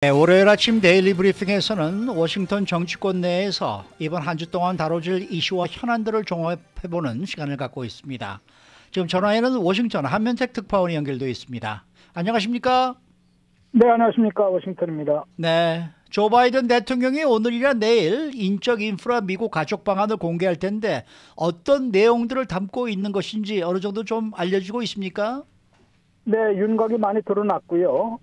네, 월요일 아침 데일리 브리핑에서는 워싱턴 정치권 내에서 이번 한 주 동안 다뤄질 이슈와 현안들을 종합해보는 시간을 갖고 있습니다. 지금 전화에는 워싱턴 한면택 특파원이 연결되어 있습니다. 안녕하십니까? 네, 안녕하십니까. 워싱턴입니다. 네, 조 바이든 대통령이 오늘이나 내일 인적 인프라 미국 가족 방안을 공개할 텐데 어떤 내용들을 담고 있는 것인지 어느 정도 좀 알려지고 있습니까? 네, 윤곽이 많이 드러났고요.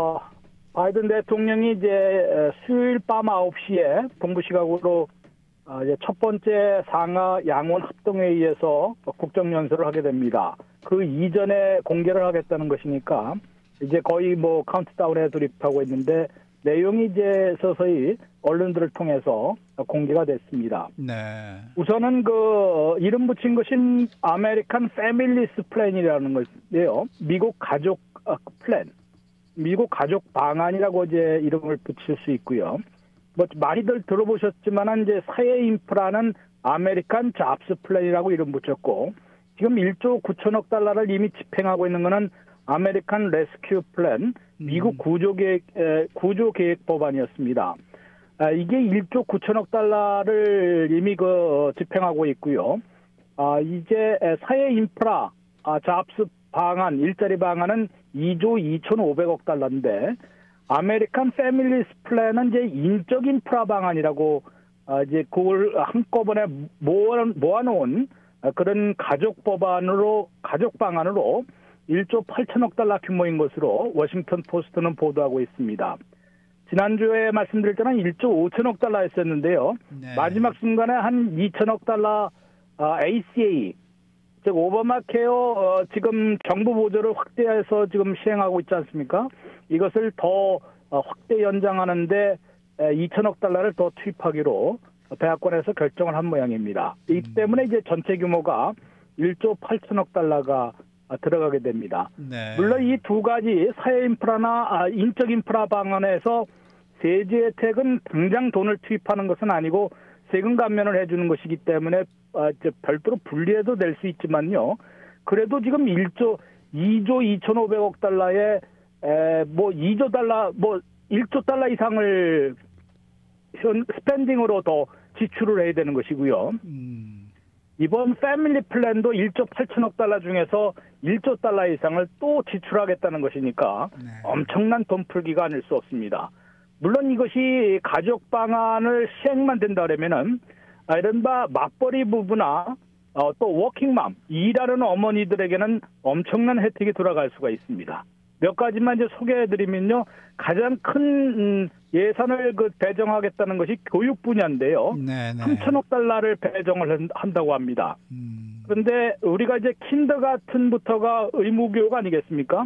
바이든 대통령이 이제 수요일 밤 9시에 동부 시각으로 이제 첫 번째 상하 양원 합동회의에서 국정연설을 하게 됩니다. 그 이전에 공개를 하겠다는 것이니까 이제 거의 뭐 카운트다운에 돌입하고 있는데 내용이 이제 서서히 언론들을 통해서 공개가 됐습니다. 네. 우선은 그 이름 붙인 것인 아메리칸 패밀리스 플랜이라는 것인데요. 미국 가족 플랜, 미국 가족 방안이라고 이제 이름을 붙일 수 있고요. 뭐 많이들 들어보셨지만은 이제 사회 인프라는 아메리칸 잡스 플랜이라고 이름 붙였고 지금 1조 9천억 달러를 이미 집행하고 있는 것은 아메리칸 레스큐 플랜, 미국 구조계획 법안이었습니다. 이게 1조 9천억 달러를 이미 집행하고 있고요. 이제 사회 인프라, 잡스 방안, 일자리 방안은 2조 2,500억 달러인데, 아메리칸 패밀리스 플랜은 이제 인적 인프라 방안이라고, 이제 그걸 한꺼번에 모아놓은 그런 가족 방안으로 1조 8천억 달러 규모인 것으로 워싱턴 포스트는 보도하고 있습니다. 지난주에 말씀드릴 때는 1조 5천억 달러였었는데요. 네. 마지막 순간에 한 2천억 달러 ACA, 즉 오바마 케어 지금 정부 보조를 확대해서 지금 시행하고 있지 않습니까? 이것을 더 확대 연장하는데 2천억 달러를 더 투입하기로 대학원에서 결정을 한 모양입니다. 이 때문에 이제 전체 규모가 1조 8천억 달러가 들어가게 됩니다. 네. 물론 이 두 가지 사회 인프라나 인적 인프라 방안에서 세제 혜택은 당장 돈을 투입하는 것은 아니고 세금 감면을 해주는 것이기 때문에 별도로 분리해도 될 수 있지만요. 그래도 지금 2조 2,500억 달러에 뭐 2조 달러, 뭐 1조 달러 이상을 스pen딩으로 더 지출을 해야 되는 것이고요. 이번 패밀리 플랜도 1조 8천억 달러 중에서 1조 달러 이상을 또 지출하겠다는 것이니까 네. 엄청난 돈 풀기가 아닐 수 없습니다. 물론 이것이 가족 방안을 시행만 된다 그러면은 이른바 맞벌이 부부나 또 워킹맘, 일하는 어머니들에게는 엄청난 혜택이 돌아갈 수가 있습니다. 몇 가지만 이제 소개해드리면요. 가장 큰 예산을 배정하겠다는 것이 교육 분야인데요. 네네. 3천억 달러를 배정을 한다고 합니다. 그런데 우리가 이제 킨더가튼부터가 의무교육 아니겠습니까?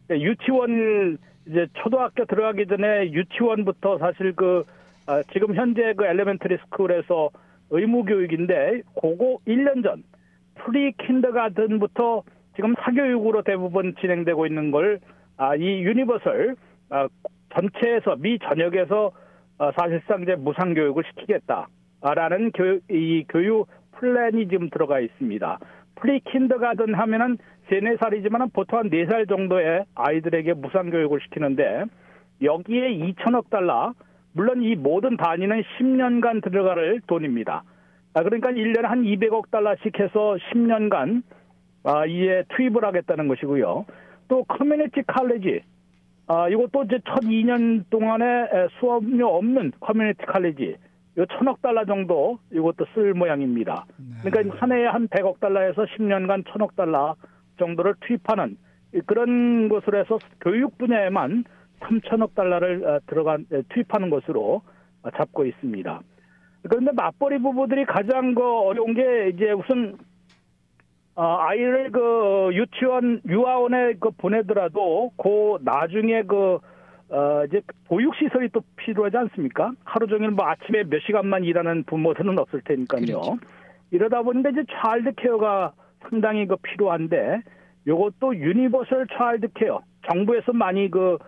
유치원 이제 초등학교 들어가기 전에 유치원부터 사실 지금 현재 엘레멘터리 스쿨에서 의무교육인데 그거 1년 전 프리 킨더가튼부터 지금 사교육으로 대부분 진행되고 있는 걸 이 유니버설 전체에서 미 전역에서 사실상 이제 무상 교육을 시키겠다라는 교육 플랜이 지금 들어가 있습니다. 프리 킨더가든 하면은 3, 4살이지만 보통 한 4살 정도의 아이들에게 무상 교육을 시키는데 여기에 2천억 달러, 물론 이 모든 단위는 10년간 들어갈 돈입니다. 그러니까 1년에 한 200억 달러씩 해서 10년간 이에 투입을 하겠다는 것이고요. 또 커뮤니티 칼리지, 이것도 이제 첫 2년 동안에 수업료 없는 커뮤니티 칼리지, 요 1,000억 달러 정도 이것도 쓸 모양입니다. 그러니까 한 해에 한 100억 달러에서 10년간 1,000억 달러 정도를 투입하는 그런 것으로 해서 교육 분야에만 3천억 달러를 투입하는 것으로 잡고 있습니다. 그런데 맞벌이 부부들이 가장 어려운 게 이제 우선 아이를 유아원에 보내더라도 나중에 이제 보육시설이 또 필요하지 않습니까? 하루 종일 뭐 아침에 몇 시간만 일하는 부모들은 없을 테니까요. 그렇죠. 이러다 보니까 이제 차일드 케어가 상당히 필요한데 요것도 유니버설 차일드 케어, 정부에서 많이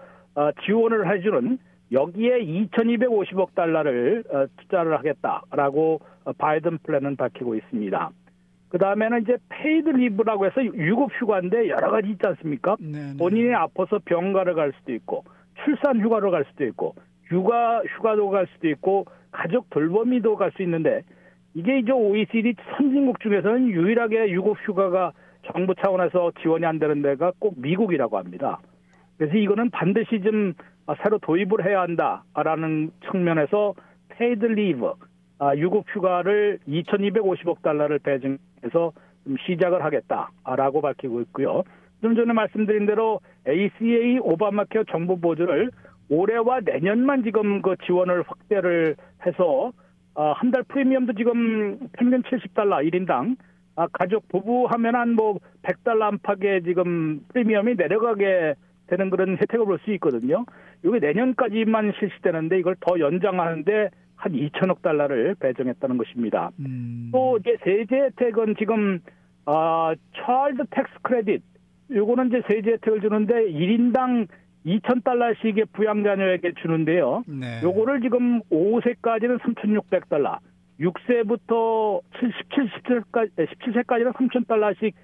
지원을 해주는 여기에 2,250억 달러를 투자를 하겠다라고 바이든 플랜은 밝히고 있습니다. 그 다음에는 이제 페이드 리브라고 해서 유급 휴가인데 여러 가지 있지 않습니까? 네네. 본인이 아파서 병가를 갈 수도 있고 출산 휴가로 갈 수도 있고 휴가도 갈 수도 있고 가족 돌보미도 갈 수 있는데 이게 이제 OECD 선진국 중에서는 유일하게 유급 휴가가 정부 차원에서 지원이 안 되는 데가 꼭 미국이라고 합니다. 그래서 이거는 반드시 좀 새로 도입을 해야 한다라는 측면에서 페이드 리브, 유급 휴가를 2,250억 달러를 배정해서 좀 시작을 하겠다라고 밝히고 있고요. 좀 전에 말씀드린 대로 ACA 오바마케어 정부 보조를 올해와 내년만 지금 그 지원을 확대를 해서 한 달 프리미엄도 지금 평균 $70 1인당 가족 부부 하면 한 뭐 $100 안팎의 지금 프리미엄이 내려가게 되는 그런 혜택을 볼 수 있거든요. 이게 내년까지만 실시되는데 이걸 더 연장하는데 한 2천억 달러를 배정했다는 것입니다. 또 이제 세제 혜택은 지금 차일드 텍스 크레딧 요거는 이제 세제 혜택을 주는데 1인당 $2,000씩의 부양자녀에게 주는데요. 네. 요거를 지금 5세까지는 $3,600, 6세부터 17세까지는 $3,000씩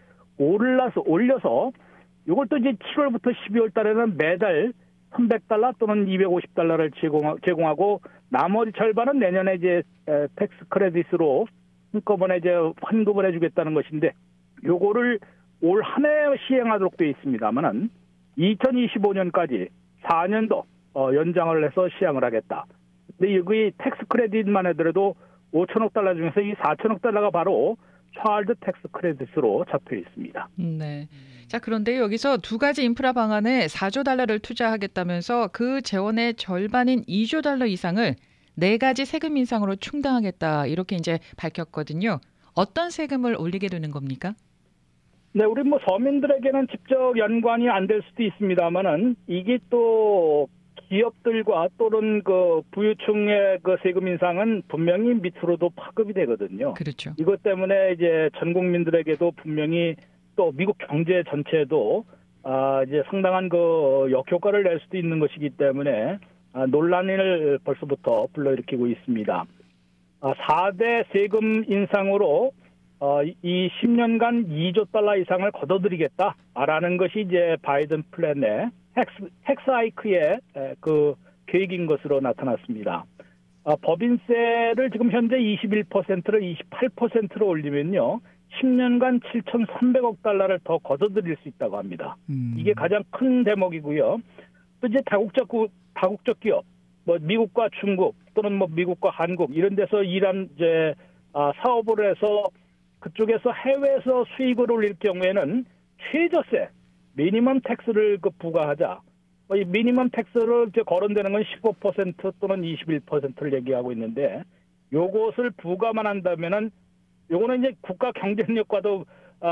올려서 요걸 또 이제 7월부터 12월 달에는 매달 $300 또는 $250를 제공하고 나머지 절반은 내년에 이제 텍스 크레딧으로 한꺼번에 이제 환급을 해주겠다는 것인데 요거를 올 한 해 시행하도록 되어 있습니다만은 2025년까지 4년 더 연장을 해서 시행을 하겠다. 근데 여기 텍스 크레딧만 하더라도 5천억 달러 중에서 이 4천억 달러가 바로 차일드 텍스 크레딧으로 잡혀 있습니다. 네. 자, 그런데 여기서 두 가지 인프라 방안에 4조 달러를 투자하겠다면서 그 재원의 절반인 2조 달러 이상을 네 가지 세금 인상으로 충당하겠다 이렇게 이제 밝혔거든요. 어떤 세금을 올리게 되는 겁니까? 네, 우리 뭐 서민들에게는 직접 연관이 안 될 수도 있습니다만은 이게 또 기업들과 또는 그 부유층의 그 세금 인상은 분명히 밑으로도 파급이 되거든요. 그렇죠. 이것 때문에 이제 전 국민들에게도 분명히 또 미국 경제 전체에도 이제 상당한 그 역효과를 낼 수도 있는 것이기 때문에 논란을 벌써부터 불러일으키고 있습니다. 4대 세금 인상으로 이 10년간 2조 달러 이상을 걷어들이겠다라는 것이 이제 바이든 플랜의 텍스하이크의 그 계획인 것으로 나타났습니다. 법인세를 지금 현재 21%를 28%로 올리면요. 10년간 7,300억 달러를 더 걷어들일 수 있다고 합니다. 이게 가장 큰 대목이고요. 또 이제 다국적 기업, 뭐 미국과 중국 또는 뭐 미국과 한국 이런 데서 일한 이제 사업을 해서 그쪽에서 해외에서 수익을 올릴 경우에는 최저세, 미니멈 텍스를 부과하자. 이 미니멈 텍스를 이제 거론되는 건 15% 또는 21%를 얘기하고 있는데 요것을 부과만 한다면은 요거는 이제 국가 경쟁력과도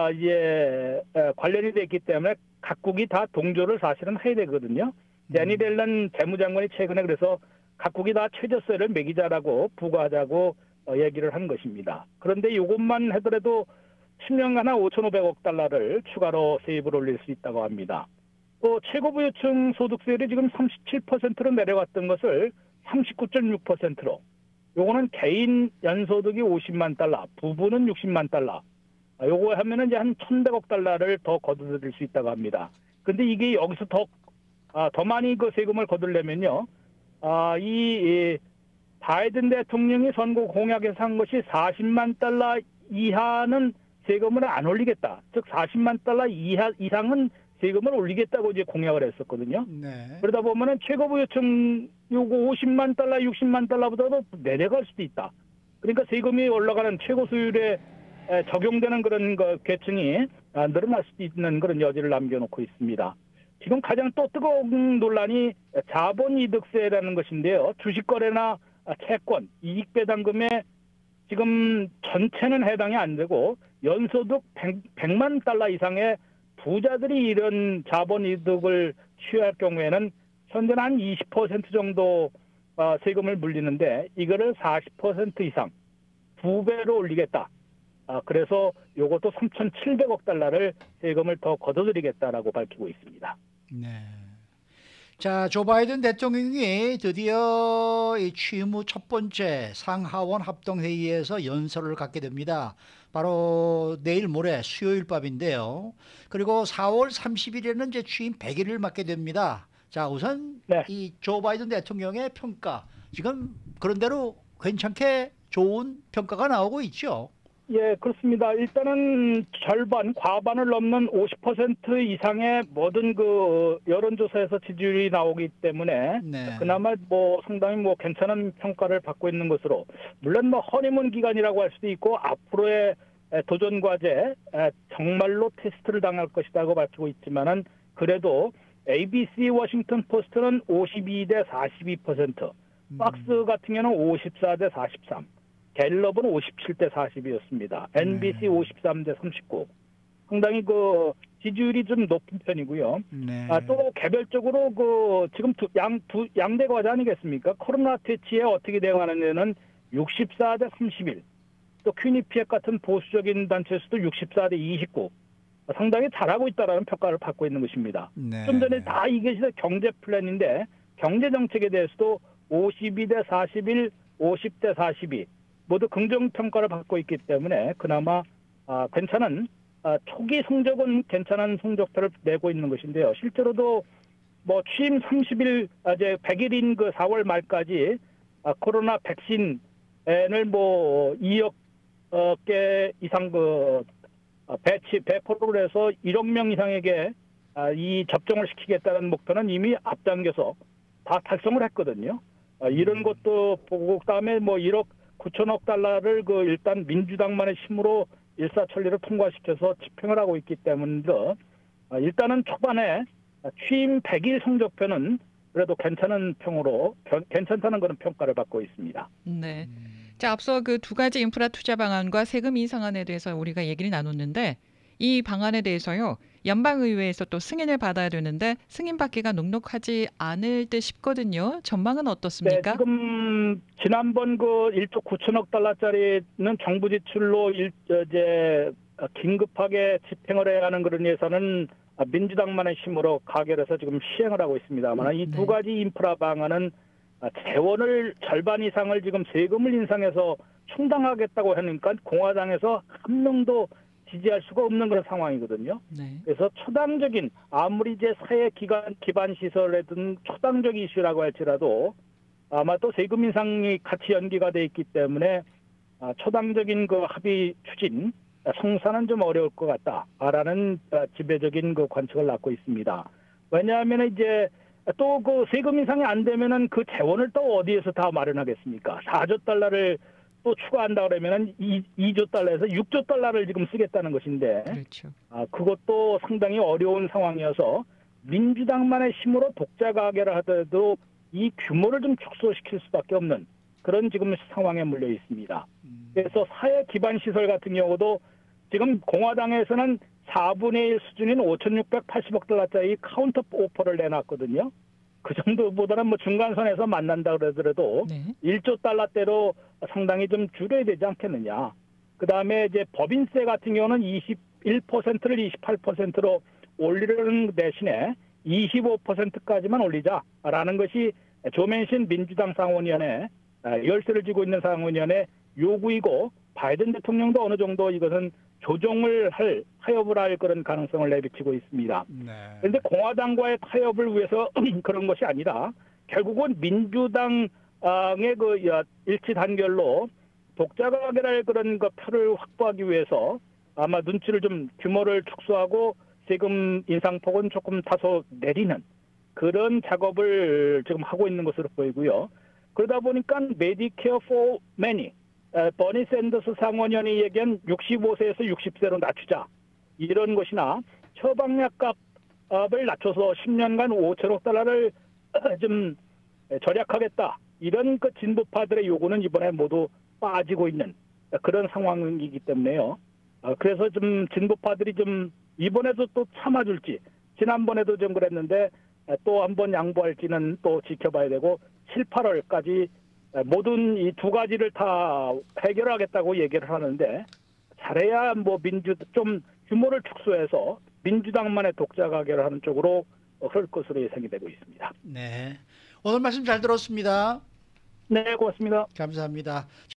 이제 관련이 돼 있기 때문에 각국이 다 동조를 사실은 해야 되거든요. 데니 델런 재무장관이 최근에 그래서 각국이 다 최저세를 매기자라고 부과하자고 얘기를 한 것입니다. 그런데 이것만 하더라도 10년간 한 5,500억 달러를 추가로 세입을 올릴 수 있다고 합니다. 또 최고부유층 소득세율이 지금 37%로 내려갔던 것을 39.6%로 요거는 개인 연소득이 50만 달러, 부부는 60만 달러. 요거 하면은 이제 한 1,100억 달러를 더 거둬들일 수 있다고 합니다. 근데 이게 여기서 더 많이 그 세금을 거두려면요. 이 바이든 대통령이 선거 공약에서 한 것이 40만 달러 이하는 세금을 안 올리겠다. 즉 40만 달러 이상은 세금을 올리겠다고 이제 공약을 했었거든요. 네. 그러다 보면은 최고부유층 요거 50만 달러, 60만 달러보다도 내려갈 수도 있다. 그러니까 세금이 올라가는 최고 수율에 적용되는 그런 계층이 늘어날 수도 있는 그런 여지를 남겨놓고 있습니다. 지금 가장 또 뜨거운 논란이 자본이득세라는 것인데요. 주식거래나 채권, 이익배당금에 지금 전체는 해당이 안 되고 연소득 100만 달러 이상의 부자들이 이런 자본이득을 취할 경우에는 현재는 한 20% 정도 세금을 물리는데 이거를 40% 이상 2배로 올리겠다. 그래서 이것도 3,700억 달러를 세금을 더 걷어들이겠다라고 밝히고 있습니다. 네. 자, 조 바이든 대통령이 드디어 이 취임 후 첫 번째 상하원 합동회의에서 연설을 갖게 됩니다. 바로 내일 모레 수요일 밤인데요. 그리고 4월 30일에는 이제 취임 100일을 맞게 됩니다. 자, 우선 네. 이 조 바이든 대통령의 평가 지금 그런대로 괜찮게 좋은 평가가 나오고 있죠. 예, 그렇습니다. 일단은 절반, 과반을 넘는 50% 이상의 모든 그 여론조사에서 지지율이 나오기 때문에 네. 그나마 뭐 상당히 뭐 괜찮은 평가를 받고 있는 것으로, 물론 뭐 허니문 기간이라고 할 수도 있고 앞으로의 도전 과제 정말로 테스트를 당할 것이라고 밝히고 있지만은 그래도 ABC 워싱턴 포스트는 52대 42%, 박스 같은 경우는 54대 43. 갤럽은 57대 40이었습니다. NBC 53대 39. 상당히 그 지지율이 좀 높은 편이고요. 네. 또 개별적으로 그 지금 양대 과제 아니겠습니까? 코로나 퇴치에 어떻게 대응하느냐는 64대 31. 또 퀴니피엑 같은 보수적인 단체에서도 64대 29. 상당히 잘하고 있다라는 평가를 받고 있는 것입니다. 네. 좀 전에 다 이게 경제 플랜인데 경제 정책에 대해서도 52대 41, 50대 42. 모두 긍정 평가를 받고 있기 때문에 그나마 괜찮은 초기 성적은 괜찮은 성적표를 내고 있는 것인데요. 실제로도 뭐 취임 30일 이제 100일인 그 4월 말까지 코로나 백신을 뭐 2억 개 이상 그 배포를 해서 1억 명 이상에게 이 접종을 시키겠다는 목표는 이미 앞당겨서 다 달성을 했거든요. 이런 것도 보고 그다음에 뭐 1억 9천억 달러를 그 일단 민주당만의 힘으로 일사천리를 통과시켜서 집행을 하고 있기 때문에 일단은 초반에 취임 100일 성적표는 그래도 괜찮은 평으로 괜찮다는 그런 평가를 받고 있습니다. 네. 자, 앞서 그 두 가지 인프라 투자 방안과 세금 인상안에 대해서 우리가 얘기를 나눴는데 이 방안에 대해서요. 연방의회에서 또 승인을 받아야 되는데 승인받기가 녹록하지 않을 듯 싶거든요. 전망은 어떻습니까? 네, 지금 지난번 그 1조 9천억 달러짜리는 정부 지출로 이제 긴급하게 집행을 해야 하는 그런 예산은 민주당만의 힘으로 가결해서 지금 시행을 하고 있습니다만 이 두 가지 인프라 방안은 재원을 절반 이상을 지금 세금을 인상해서 충당하겠다고 하니까 공화당에서 한 명도 지지할 수가 없는 그런 상황이거든요. 네. 그래서 초당적인 아무리 이제 사회 기반 시설이든 초당적 이슈라고 할지라도 아마 또 세금 인상이 같이 연기가 돼 있기 때문에 초당적인 그 합의 추진 성사는 좀 어려울 것 같다라는 지배적인 그 관측을 낳고 있습니다. 왜냐하면 이제 또 그 세금 인상이 안 되면은 그 재원을 또 어디에서 다 마련하겠습니까? 4조 달러를 또 추가한다 그러면은 2조 달러에서 6조 달러를 지금 쓰겠다는 것인데, 그렇죠. 그것도 상당히 어려운 상황이어서 민주당만의 힘으로 독자 가결을 하더라도 이 규모를 좀 축소시킬 수밖에 없는 그런 지금 상황에 물려 있습니다. 그래서 사회 기반 시설 같은 경우도 지금 공화당에서는 4분의 1 수준인 5,680억 달러짜리 카운터 오퍼를 내놨거든요. 그 정도보다는 뭐 중간선에서 만난다 그러더라도 네. 1조 달러대로 상당히 좀 줄여야 되지 않겠느냐. 그다음에 이제 법인세 같은 경우는 21%를 28%로 올리려는 대신에 25%까지만 올리자라는 것이 조맨신 민주당 상원위원회 열쇠를 쥐고 있는 상원위원회 요구이고, 바이든 대통령도 어느 정도 이것은 조정을 타협을 할 그런 가능성을 내비치고 있습니다. 그런데 공화당과의 타협을 위해서 그런 것이 아니라 결국은 민주당의 그 일치 단결로 독자가 가결할 그런 그 표를 확보하기 위해서 아마 눈치를 좀 규모를 축소하고 세금 인상폭은 조금 다소 내리는 그런 작업을 지금 하고 있는 것으로 보이고요. 그러다 보니까 메디케어 for many, 버니 샌더스 상원의원이 얘기한 65세에서 60세로 낮추자 이런 것이나 처방약값을 낮춰서 10년간 5천억 달러를 좀 절약하겠다 이런 그 진보파들의 요구는 이번에 모두 빠지고 있는 그런 상황이기 때문에요. 그래서 좀 진보파들이 좀 이번에도 또 참아줄지, 지난번에도 좀 그랬는데 또 한번 양보할지는 또 지켜봐야 되고 7, 8월까지 모든 이 두 가지를 다 해결하겠다고 얘기를 하는데, 잘해야 뭐 좀 규모를 축소해서 민주당만의 독자 가결을 하는 쪽으로 흐를 것으로 예상이 되고 있습니다. 네, 오늘 말씀 잘 들었습니다. 네, 고맙습니다. 감사합니다.